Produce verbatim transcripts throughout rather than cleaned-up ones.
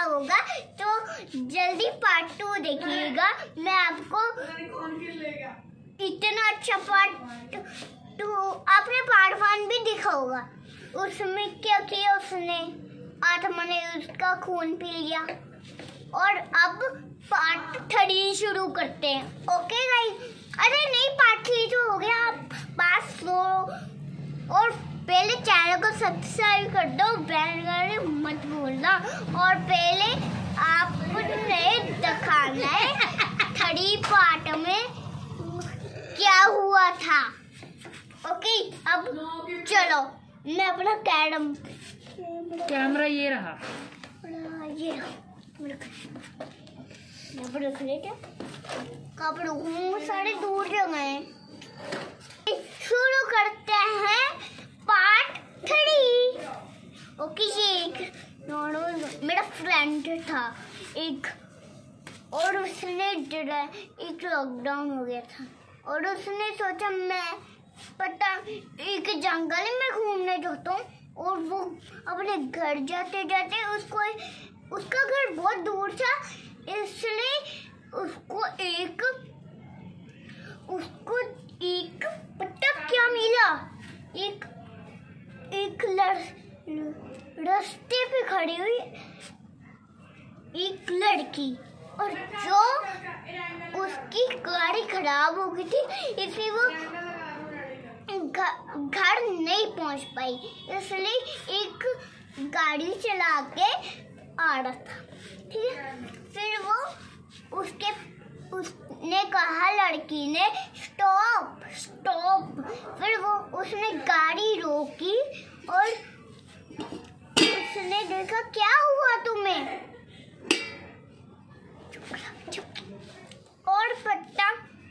होगा तो जल्दी पार्ट टू देखिएगा। मैं आपको इतना अच्छा पार्ट टू, आपने पार्ट वन भी देखा होगा, उसमें क्या किया उसने, आत्मा ने उसका खून पी लिया। और अब पार्ट थ्री शुरू करते हैं। ओके गाइस, अरे नहीं पार्ट थ्री तो हो गया, आप पास लो और पहले चैनल को सब्सक्राइब कर दो, बेल आइकन मत भूलना। और पहले आपने दिखाना है थ्री पार्ट में क्या हुआ था। ओके अब चलो, मैं अपना कैडम कैमरा ये रहा, ये रहा रख लेते कपड़े हूँ सारे दूर जगह हैं। शुरू करते हैं पार्ट थ्री। ओके, ये एक मेरा फ्रेंड था एक, और उसने डरा, एक लॉकडाउन हो गया था और उसने सोचा मैं पता एक जंगल में घूमने जाता हूँ। और वो अपने घर जाते जाते उसको, उसका घर बहुत दूर था, इसलिए उसको एक उसको एक पता क्या मिला, एक एक रास्ते पे खड़ी हुई एक लड़की, और जो उसकी गाड़ी खराब हो गई थी इसलिए वो घर नहीं पहुंच पाई, इसलिए एक गाड़ी चला के आ रहा था। ठीक है, फिर वो उसके उसने कहा, लड़की ने स्टॉप स्टॉप, फिर वो उसने गाड़ी रोकी और उसने देखा क्या हुआ तुम्हें, और पता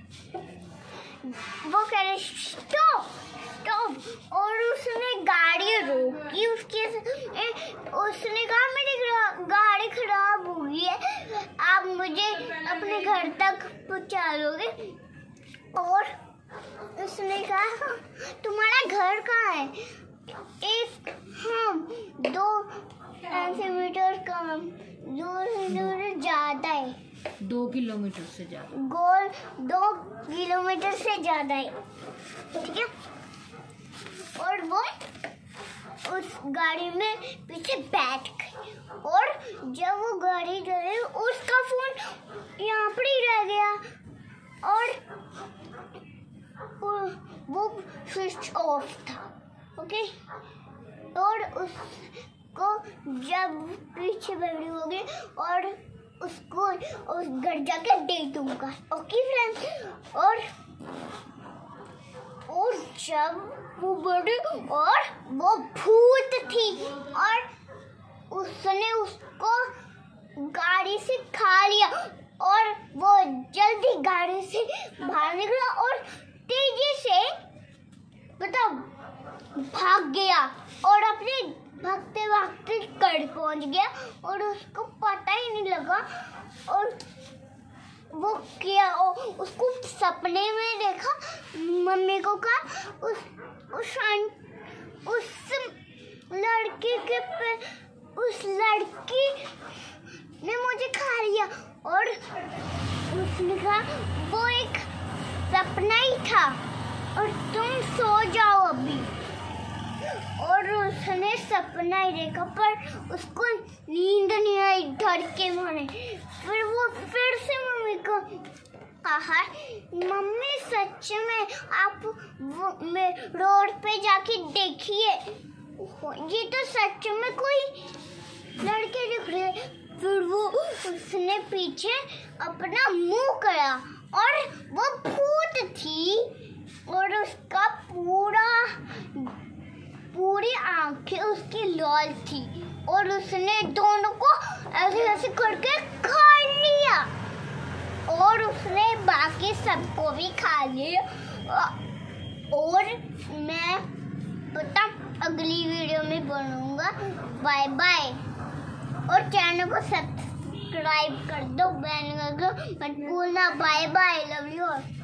वो कह रहे स्टॉप स्टॉप, और उसने गाड़ी रोकी। उसके उसने कहा मेरी गाड़ी खराब हो गई है, आप मुझे अपने घर तक पहुंचा दोगे। और उसने कहा तुम्हारा घर कहाँ है, एक हाँ दो सेंटीमीटर कम, दो सेंटीमीटर ज्यादा है, दो किलोमीटर से ज्यादा, गोल दो किलोमीटर से ज्यादा है। ठीक है, और वो उस गाड़ी में पीछे बैठ गई, और जब वो गाड़ी चली उसका फोन यहाँ पर ही रह गया और वो स्विच ऑफ था। ओके, और उसको जब पीछे बैठी हो गई और उसको उस घर जाके दे दूंगा। ओके फ्रेंड्स, और और जब वो बड़ी और वो भूत थी और उसने उसको गाड़ी से खा लिया और वो जल्दी गाड़ी से बाहर निकला और तेजी से मतलब भाग गया और अपने भागते भागते घर पहुंच गया और उसको पता ही नहीं लगा। और वो क्या ओ, उसको सपने में देखा, मम्मी को कहा उस उस उस लड़की के पे उस लड़की ने मुझे खा लिया, और उसने कहा वो एक सपना ही था और तुम सो जाओ अभी। और उसने सपना ही देखा पर उसको नींद नहीं आई, डर के मारे। फिर वो फिर से मम्मी को कहा मम्मी सच में आप वो में रोड पे जाके देखिए, ये तो सच में कोई लड़के दिख रहे। फिर वो उसने पीछे अपना मुंह करा और वो भूत थी और उसका पूरा पूरी आंखें उसकी लाल थी और उसने दोनों को ऐसे ऐसे करके खा लिया और उसने बाकी सबको भी खा लिया। और मैं पता अगली वीडियो में बनूंगा। बाय बाय, और चैनल को सब्सक्राइब कर दो, बेल आइकन मत भूलना। Bye bye, love you.